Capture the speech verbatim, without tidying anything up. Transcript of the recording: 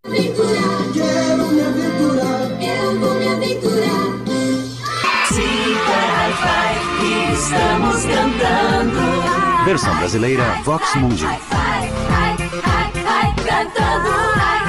Aventurar. Quero me aventurar. Eu vou me aventurar. Sinta Hi-fi, estamos cantando. Versão brasileira Vox Mundi. Hi-fi, Hi-fi, Hi-fi, cantando.